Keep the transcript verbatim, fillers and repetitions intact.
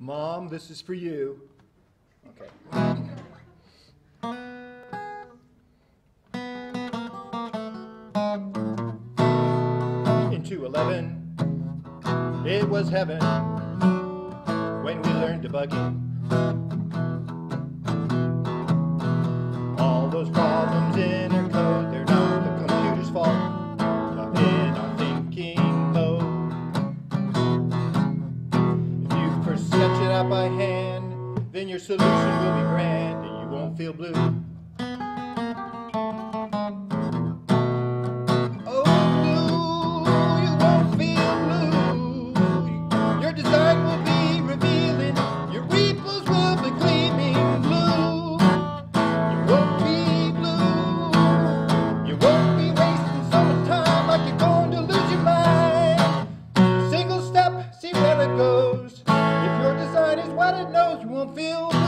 Mom, this is for you. Okay. Into eleven, it was heaven when we learned debugging. All those problems in our code, they're not the computer's fault, not in our thinking mode. If you first sketch it out by hand, then your solution will be grand and you won't feel blue. Oh, blue, you won't feel blue. Your design will be revealing, your repos will be gleaming blue. You won't be blue, you won't be wasting so much time like you're going to lose your mind. Single step, see where it goes. If your design is what it knows, you won't feel